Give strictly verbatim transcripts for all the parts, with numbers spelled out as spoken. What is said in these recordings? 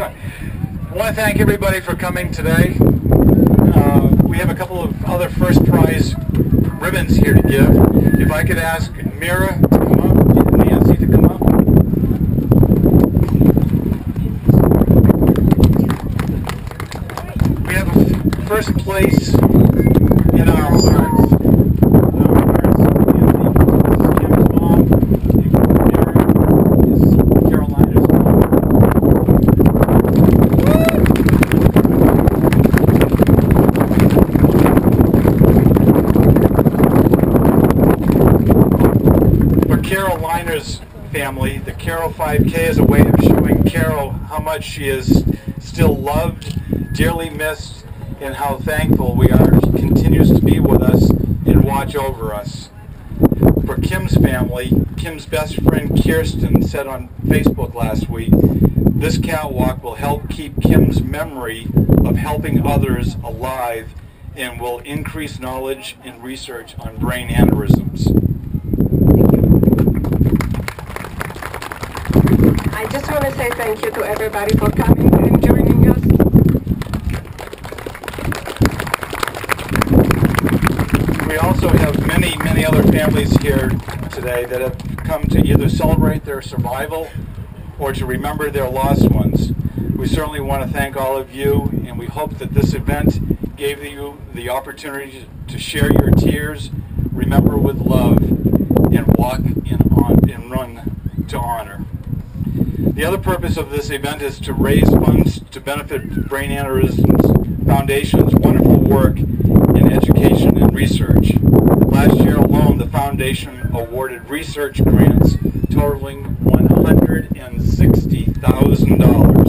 I want to thank everybody for coming today. Uh, we have a couple of other first prize ribbons here to give. If I could ask Mira to come up, Nancy to come up. We have a first place in our hearts. Family. The Carol five K is a way of showing Carol how much she is still loved, dearly missed, and how thankful we are she continues to be with us and watch over us. For Kim's family, Kim's best friend Kirsten said on Facebook last week, this catwalk will help keep Kim's memory of helping others alive and will increase knowledge and research on brain aneurysms. I just want to say thank you to everybody for coming and joining us. We also have many, many other families here today that have come to either celebrate their survival or to remember their lost ones. We certainly want to thank all of you, and we hope that this event gave you the opportunity to share your tears, remember with love, and walk in on and run to honor. The other purpose of this event is to raise funds to benefit Brain Aneurysms Foundation's wonderful work in education and research. Last year alone, the foundation awarded research grants totaling one hundred sixty thousand dollars.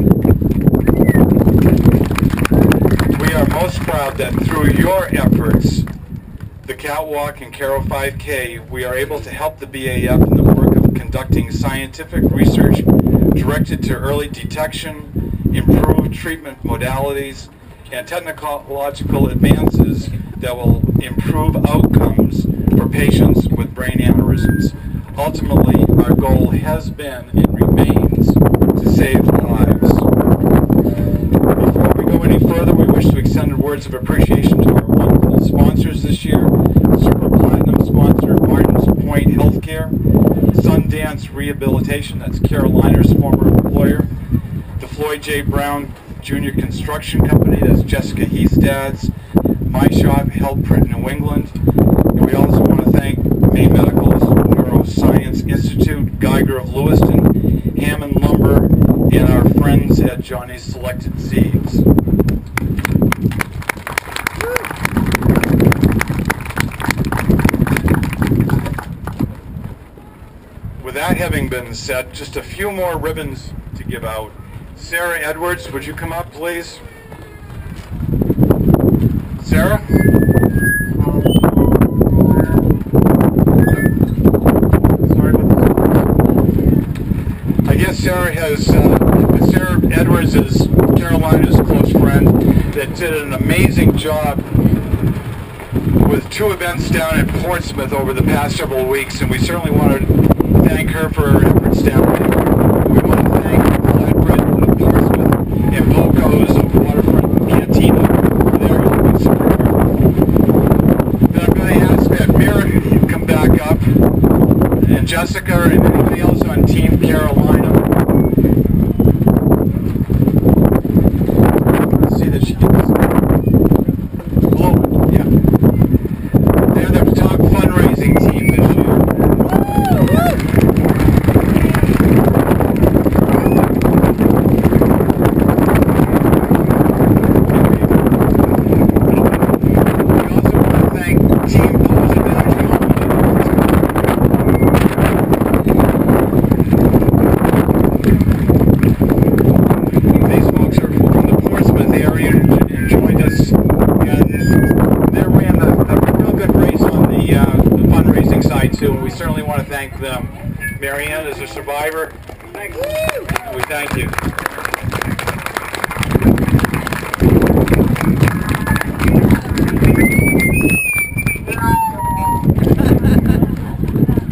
We are most proud that through your efforts, the Catwalk and Carol five K, we are able to help the B A F in the work of conducting scientific research directed to early detection, improved treatment modalities, and technological advances that will improve outcomes for patients with brain aneurysms. Ultimately, our goal has been and remains to save lives. Before we go any further, we wish to extend words of appreciation to our wonderful sponsors this year. Super Platinum sponsor Martins Point Healthcare, Sundance Rehabilitation, that's Caroliner's former employer, the Floyd J. Brown Junior Construction Company, that's Jessica Heastad's, My Shop, Health Print New England, and we also want to thank Maine Medical's Neuroscience Institute, Geiger of Lewiston, Hammond Lumber, and our friends at Johnny's Selected Seeds. With that having been said, just a few more ribbons to give out. Sarah Edwards, would you come up, please? Sarah? Sorry about this. I guess Sarah has, uh, Sarah Edwards is Carolina's close friend that did an amazing job with two events down in Portsmouth over the past several weeks, and we certainly want to thank her for her efforts down there. We want to thank Flatbread of Portsmouth and Boco's of Waterfront Cantina for their help and support. Then I'm going to ask that Mira come back up, and Jessica and anybody else on Team Carolina. Let's see that she gets. Oh, yeah. They're the top fundraising team this year. We certainly want to thank them. Marianne is a survivor. Thanks. We thank you.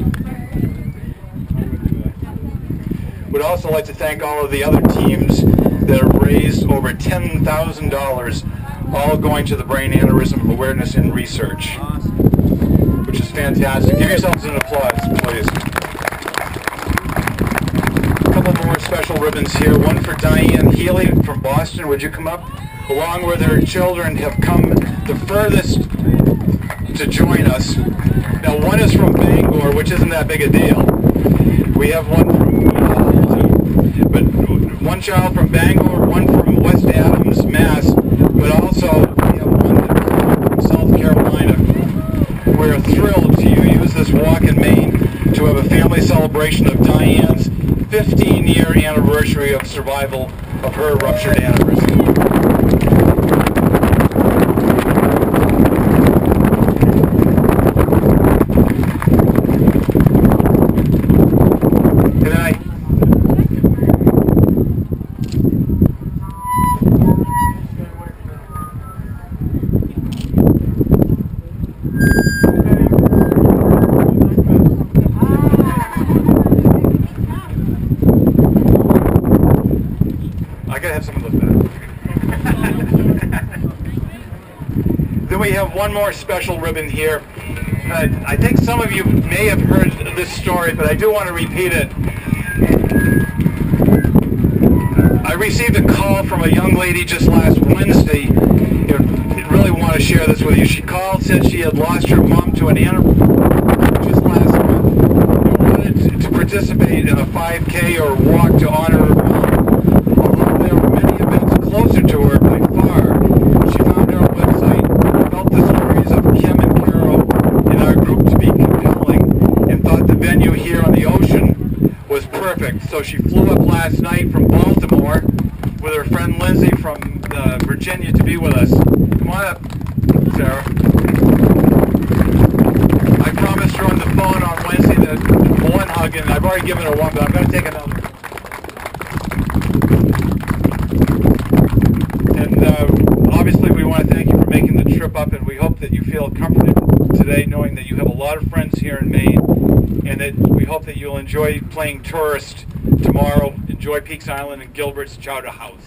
We'd also like to thank all of the other teams over ten thousand dollars, all going to the brain aneurysm awareness and research, which is fantastic. Give yourselves an applause, please. A couple more special ribbons here. One for Diane Healy from Boston. Would you come up? Along with her children, have come the furthest to join us. Now, one is from Bangor, which isn't that big a deal. We have one from, uh, but one child from Bangor, one from West Adams, Mass, but also we have one from South Carolina. We're thrilled to use this walk in Maine to have a family celebration of Diane's fifteen year anniversary of survival of her ruptured aneurysm. We have one more special ribbon here. Uh, I think some of you may have heard this story, but I do want to repeat it. I received a call from a young lady just last Wednesday. I really want to share this with you. She called, said she had lost her mom to an aneurysm just last month and wanted to participate in a five K or walk to honor her mom. Although there were many events closer to her by far, she found our website, felt the stories of Kim and Carol in our group to be compelling, and thought the venue here on the ocean was perfect. So she flew up last night from Baltimore with her friend Lindsay from uh, Virginia to be with us. Come on up, Sarah. I promised her on the phone on Wednesday that one hug, and I've already given her one, but I'm going to take another. And uh, obviously we want to thank you for making the trip up, and we hope that you feel comforted today knowing that you have a lot of friends here in Maine, and that we hope that you'll enjoy playing tourist tomorrow, enjoy Peaks Island and Gilbert's Chowder House.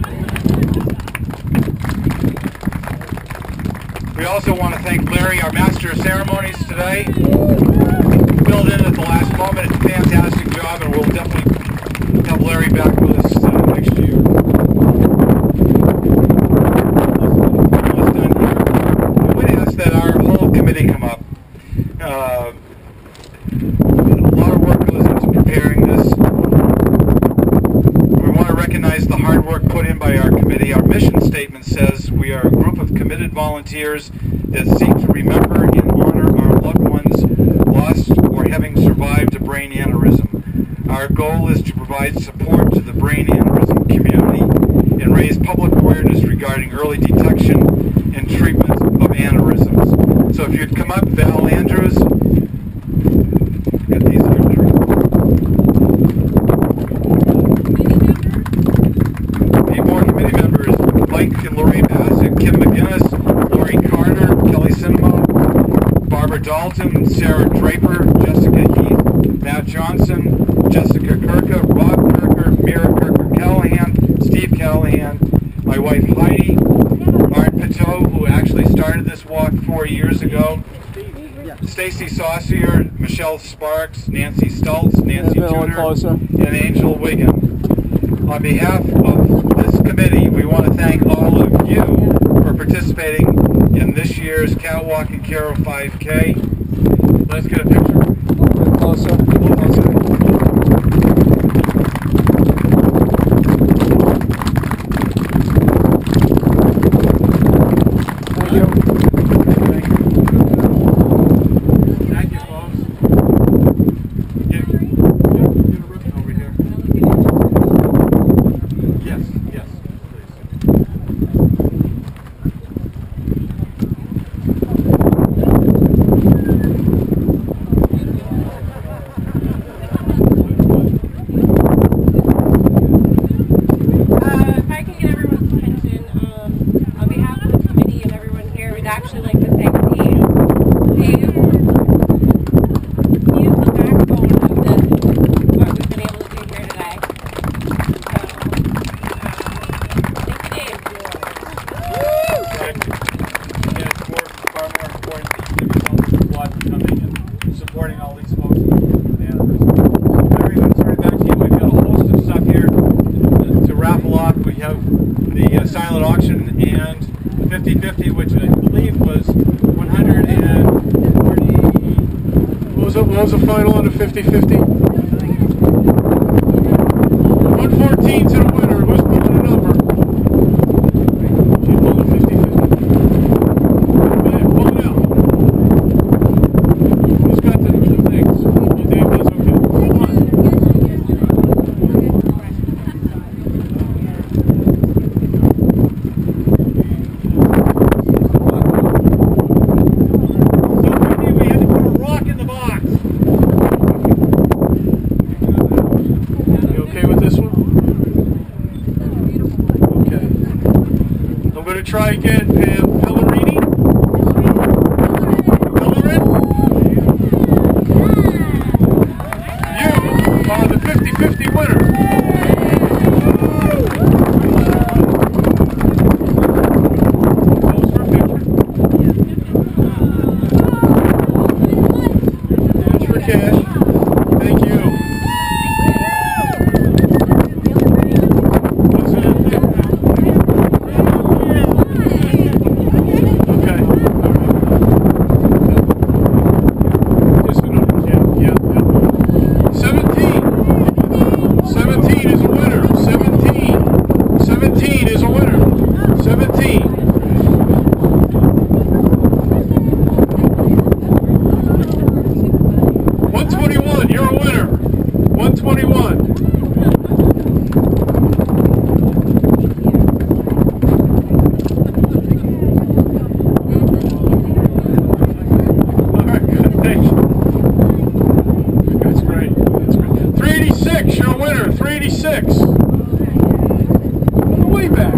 We also want to thank Larry, our Master of Ceremonies today. Filled in at the last moment, it's a fantastic job, and we'll definitely have Larry back with us uh, next year. That our whole committee come up. Uh, a lot of work goes into preparing this. We want to recognize the hard work put in by our committee. Our mission statement says we are a group of committed volunteers that seek to remember and honor our loved ones lost or having survived a brain aneurysm. Our goal is to provide support to the brain aneurysm community and raise public awareness regarding early detection and treatment of aneurysms. So if you'd come up, Val Andrews, get these pictures. Eight more committee members: Mike and Lori Bassett, Kim McGinnis, Lori Carter, Kelly Cinema, Barbara Dalton, Sarah Draper, Jessica Heath, Matt Johnson, Jessica Kirka, Rob Kirker, Mira Kirker Callahan, Steve Callahan, my wife Heidi, Art Pateau, who actually started this walk four years ago, Stacy Saucier, Michelle Sparks, Nancy Stultz, Nancy Tudor, and Angel Wiggin. On behalf of this committee, we want to thank all of you for participating in this year's Catwalk and Carol five K. Let's get a picture. A little bit closer. A little closer. raffle off. We have the uh, silent auction and the fifty fifty, which I believe was one hundred forty. What was it? What was the final on the fifty fifty? one fourteen to the winner. Who's pulling the number? She's pulling fifty fifty. Pull it out. Who's got the, the things? Oh, Dave does. Okay. Come on. Try again, Pam. Pellerini? Pellerin? You are the fifty fifty winner. Pose for a picture. That's for cash. Thank you. What's in it? one twenty-one, you're a winner. one twenty-one. All right, good. Thanks. That's great. That's great. three eighty-six, you're a winner. three eighty-six. Way back.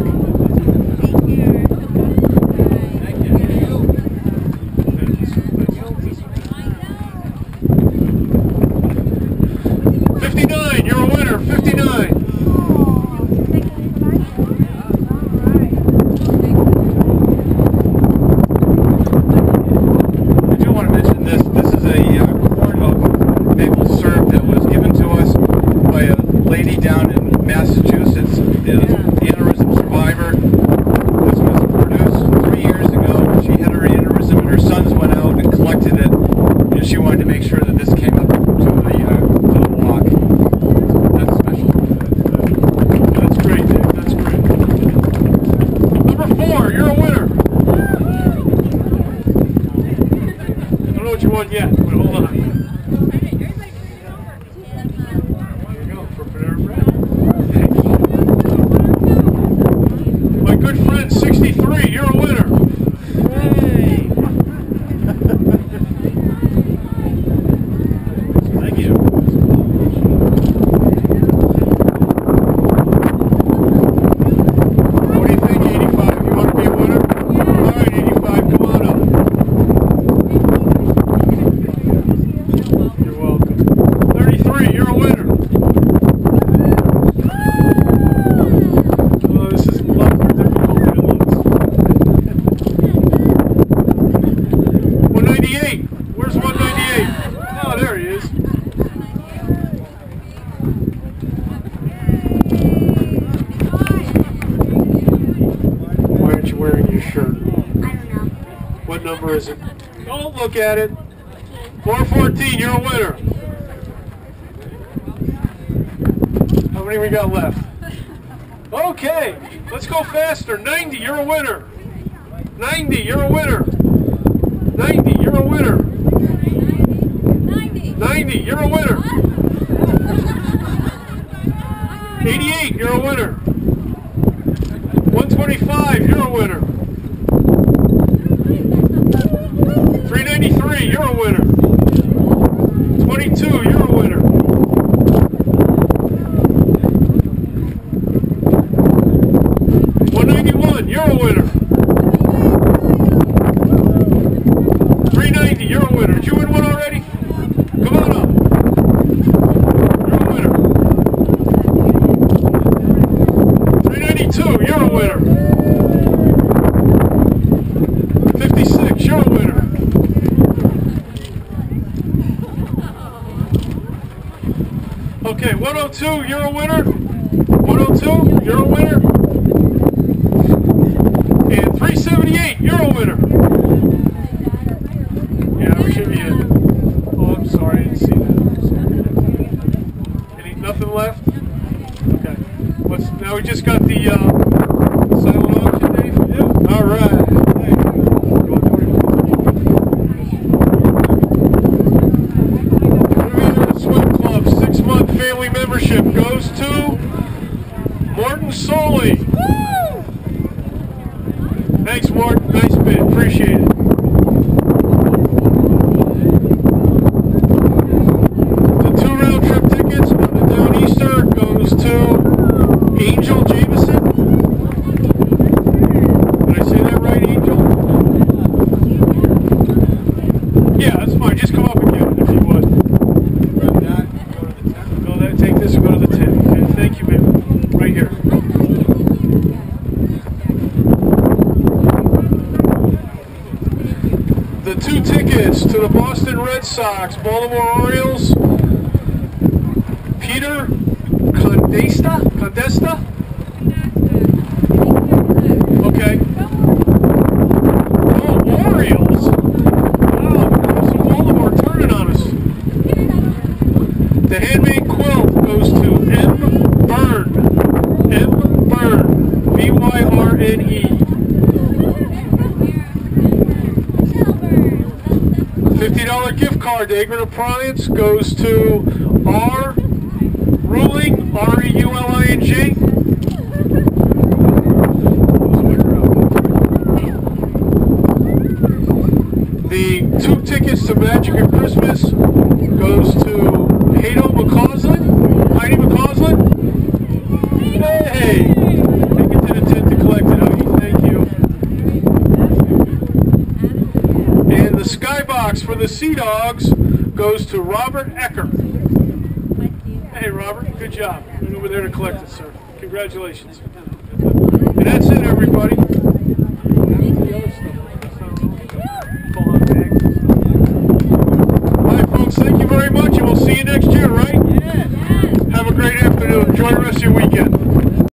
fifty-nine, you're a winner, fifty-nine. I do want to mention this. This is a uh, quart of maple syrup that was given to us by a lady down in Massachusetts, the aneurysm survivor. This was produced three years ago. She had her aneurysm and her sons went out and collected it, and she wanted to make sure that this came up to the, uh, to the walk. That's special. That's great, Dave. That's great. Number four, you're a winner. I don't know what you won yet, but hold on. There you go, for Panera Bread. My good friend, sixty-three, you're a winner. Hey. Thank you. What do you think, eighty-five? You want to be a winner? All right, eighty-five, come on up. You're welcome. thirty-three, you're a winner. Oh, this is a lot more difficult than it looks. one ninety-eight. Where's one ninety-eight? Oh, there he is. Why aren't you wearing your shirt? I don't know. What number is it? Don't look at it. four fourteen, you're a winner. How many we got left? Okay, let's go faster. ninety, you're a winner. ninety, you're a winner. ninety, you're a winner. ninety, you're a winner. eighty-eight, you're a winner. one twenty-five, you're a winner. three ninety-three, you're a winner. twenty-two, you're a winner. one ninety-one, you're a winner. three ninety, you're a winner. Did you win one already? Come on up. You're a winner. three ninety-two, you're a winner. fifty-six, you're a winner. Okay, one oh two, you're a winner. one oh two, you're a got the uh, silent auction, Dave? Yep. All right. Swim Club six-month family membership goes to Morton Soley. Woo! Thanks, Morton. Nice bid. Appreciate it. The two round trip tickets on the Downeaster goes to Angel Jameson. Did I say that right, Angel? Yeah, that's fine. Just come up and get it if you would. Go that, take this and go to the tent. Okay, thank you, man. Right here. The two tickets to the Boston Red Sox, Baltimore Orioles, Peter Condesta? Condesta? Okay. Oh, Orioles! Wow, the Girls of Baltimore turning on us. The handmade quilt goes to M. Byrne. M. Byrne. B Y R N E. fifty dollar gift card to Agron Appliance goes to R. Ruling, R E U L I N G. The two tickets to Magic at Christmas goes to Hato McCausland. Heidi McCausland. Hey! Take it to the tent to collect it, Heidi. Thank you. And the Skybox for the Sea Dogs goes to Robert Ecker. Hey, Robert, good job. Went over there to collect it, sir. Congratulations. And that's it, everybody.